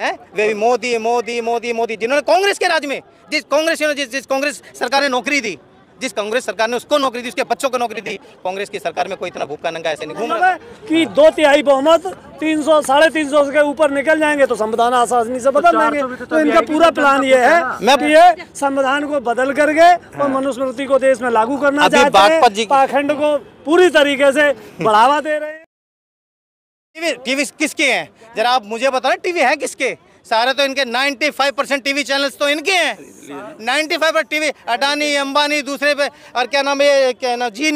हैं, वे भी मोदी मोदी मोदी मोदी, जिन्होंने कांग्रेस के राज में जिस कांग्रेस सरकार ने नौकरी दी, जिस कांग्रेस सरकार ने उसको नौकरी दी, उसके बच्चों को नौकरी दी, कांग्रेस की सरकार में कोई इतना भूखा नंगा ऐसे नहीं घूम रहा है कि 2/3 बहुमत 300 350 के ऊपर निकल जाएंगे तो संविधान आसानी से बदल देंगे। तो इनका पूरा प्लान ये है कि ये संविधान को बदल करके और मनुस्मृति को देश में लागू करना चाहते हैं, पाखंड को पूरी तरीके से बढ़ावा दे रहे हैं। टीवी किसके हैं जरा आप मुझे बताओ, टीवी है किसके? सारे तो इनके 95% टीवी चैनल्स तो इनके हैं, 95% टीवी, अडानी अंबानी दूसरे पे, और क्या नाम है, क्या नाम, जी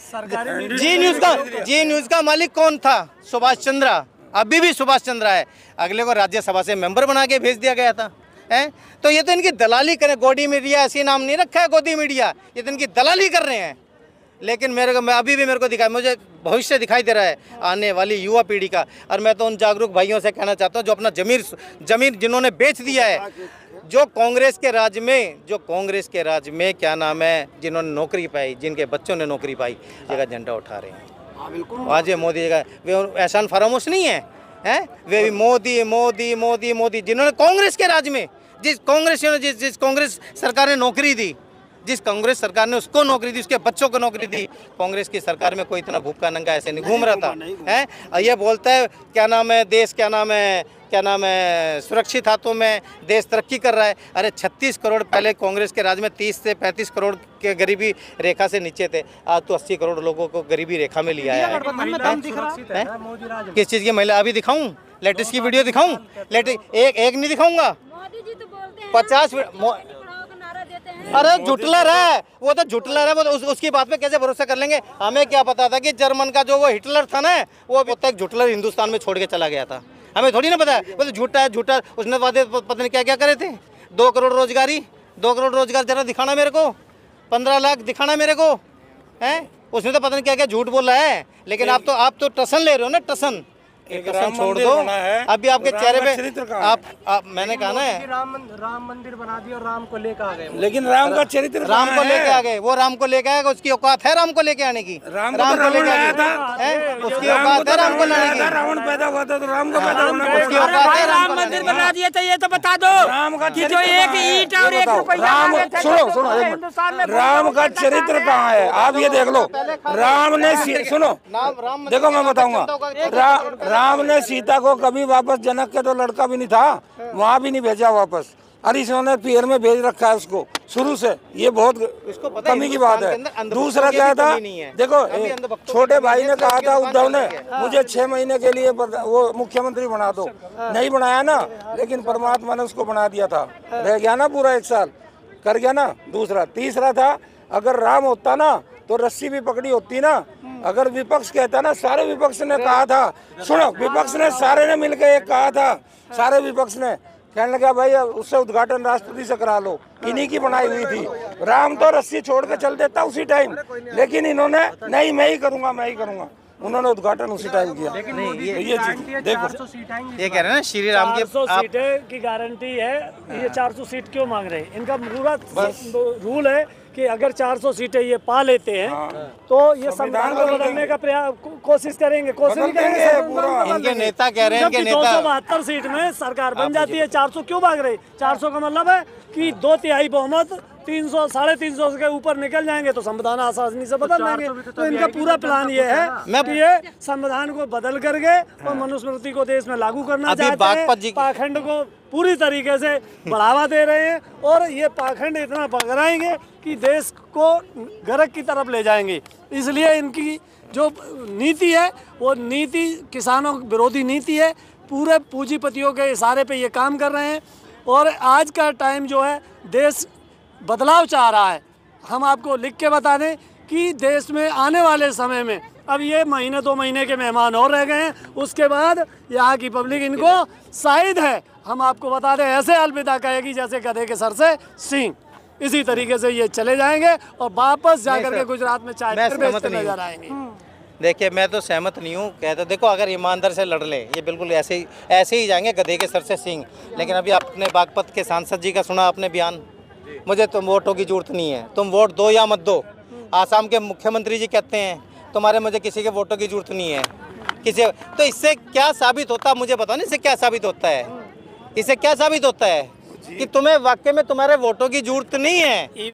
न्यूज का मालिक कौन था? सुभाष चंद्रा, अभी भी सुभाष चंद्रा है। अगले को राज्यसभा से मेंबर बना के भेज दिया गया था, हैं? तो ये तो इनकी दलाली करें, गोदी मीडिया ऐसी नाम नहीं रखा है, गोदी मीडिया, ये तो इनकी दलाली कर रहे हैं। लेकिन अभी भी मेरे को दिखाई, मुझे भविष्य दिखाई दे रहा है आने वाली युवा पीढ़ी का। और मैं तो उन जागरूक भाइयों से कहना चाहता हूं जो अपना जमीन जिन्होंने बेच दिया है, जो कांग्रेस के राज में क्या नाम है, जिन्होंने नौकरी पाई, जिनके बच्चों ने नौकरी पाई, जगह झंडा उठा रहे हैं। आज ये मोदी जगह वे एहसान फरामोश नहीं है, हैं? वे भी मोदी मोदी मोदी मोदी, जिन्होंने कांग्रेस के राज में जिस कांग्रेस सरकार ने नौकरी दी, जिस कांग्रेस सरकार ने उसको नौकरी दी, उसके बच्चों को नौकरी दी, कांग्रेस की सरकार में कोई इतना भूखा नंगा ऐसे नहीं घूम रहा था, हैं? ये बोलता है क्या नाम है, देश क्या नाम है सुरक्षित हाथों में, देश तरक्की कर रहा है। अरे 36 करोड़ पहले कांग्रेस के राज में 30 से 35 करोड़ के गरीबी रेखा से नीचे थे, आज तो 80 करोड़ लोगों को गरीबी रेखा में लिया है। किस चीज़ की महिला? अभी दिखाऊं लेटेस्ट की वीडियो दिखाऊं? एक नहीं दिखाऊंगा, 50। अरे झुटलर है वो, तो झुटलर है वो, उसकी बात पे कैसे भरोसा कर लेंगे? हमें क्या पता था कि जर्मन का जो वो हिटलर था ना, वो तक झुटलर हिंदुस्तान में छोड़ के चला गया था, हमें थोड़ी ना पता है। वो तो झूठा है, झूठा, उसने वादे पता नहीं क्या क्या करे थे। 2 करोड़ रोजगार जरा दिखाना मेरे को, 15 लाख दिखाना मेरे को, हैं? उसने तो पता नहीं क्या क्या झूठ बोला है। लेकिन आप तो टसन ले रहे हो ना, टसन। एक छोड़ दो, अभी आपके चेहरे पे आप मैंने कहा ना, राम मंदिर बना दिया और राम को लेकर आ गए, लेकिन राम का चरित्र, राम को लेके आ गए, वो राम को लेके आएगा, उसकी औकात है राम को लेके आने की, राम को लेके आया था, उसकी औकात है राम को लाने की। रावण पैदा हुआ था तो राम का पैदा होना, उसकी औकात है। राम मंदिर बना दिया था, ये तो बता दो। राम का जो एक ईंट और एक रुपया, सुनो, राम का चरित्र कहाँ है आप ये देख लो। राम ने, सुनो देखो मैं बताऊंगा, राम ने सीता को कभी वापस, जनक के तो लड़का भी नहीं था, वहाँ भी नहीं भेजा वापस, और इसने पीर में भेज रखा है उसको शुरू से। ये बहुत कमी की बात है। दूसरा क्या था, देखो छोटे भाई ने कहा था उद्धव ने, मुझे 6 महीने के लिए वो मुख्यमंत्री बना दो, नहीं बनाया ना, लेकिन परमात्मा ने उसको बना दिया था, रह गया ना पूरा 1 साल, कर गया ना। दूसरा, तीसरा था, अगर राम होता ना तो रस्सी भी पकड़ी होती ना। अगर विपक्ष कहता ना, सारे विपक्ष ने कहा था, सुनो, विपक्ष ने सारे ने मिलकर एक कहा था, सारे विपक्ष ने कहने लगा भाई उससे उद्घाटन राष्ट्रपति से करा लो, इन्हीं की बनाई हुई थी। राम तो रस्सी छोड़ के चल देता उसी टाइम, लेकिन इन्होंने नहीं, मैं ही करूंगा, उन्होंने उद्घाटन उसी टाइम किया। ये चीज देखो, ये कह रहे हैं ना श्री राम की 400 सीटें की गारंटी है, ये 400 सीट क्यों मांग रहे हैं? इनका पूरा रूल है कि अगर 400 सीटें ये पा लेते हैं तो ये संविधान को बदलने का कोशिश करेंगे, इनके नेता कह रहे हैं, इनके नेता 272 सीट में सरकार बन जाती है, 400 क्यों भाग रहे? 400 का मतलब है कि 2/3 बहुमत 300 350 के ऊपर निकल जाएंगे तो संविधान आसानी से बदल देंगे। तो इनका पूरा प्लान ये है कि ये संविधान को बदल करके और मनुस्मृति को देश में लागू करना चाहते हैं, पाखंड को पूरी तरीके से बढ़ावा दे रहे हैं, और ये पाखंड इतना पकड़ाएंगे कि देश को गर्क की तरफ ले जाएंगे। इसलिए इनकी जो नीति है वो नीति किसानों विरोधी नीति है, पूरे पूंजीपतियों के इशारे पे ये काम कर रहे हैं। और आज का टाइम जो है, देश बदलाव चाह रहा है। हम आपको लिख के बता दें कि देश में आने वाले समय में, अब ये महीने 2 महीने के मेहमान और रह गए हैं, उसके बाद यहाँ की पब्लिक इनको शायद है, हम आपको बता दें, ऐसे अलविदा कहेगी जैसे गधे के सर से सींग। इसी तरीके से ये चले जाएंगे और वापस जाकर के गुजरात में चाय बेचते नजर आएंगे। देखिए, मैं तो सहमत नहीं हूँ। कहते देखो, अगर ईमानदार से लड़ ले, ये बिल्कुल ऐसे ही जाएंगे गधे के सर से सींग। लेकिन अभी आपने बागपत के सांसद जी का सुना आपने बयान, मुझे तुम वोटों की जरूरत नहीं है, तुम वोट दो या मत दो। आसाम के मुख्यमंत्री जी कहते हैं तुम्हारे मुझे किसी के वोटों की जरूरत नहीं है किसी। तो इससे क्या साबित होता है मुझे बताओ ना, इससे क्या साबित होता है? इससे क्या साबित होता है कि तुम्हें वाकई में तुम्हारे वोटों की जरूरत नहीं है।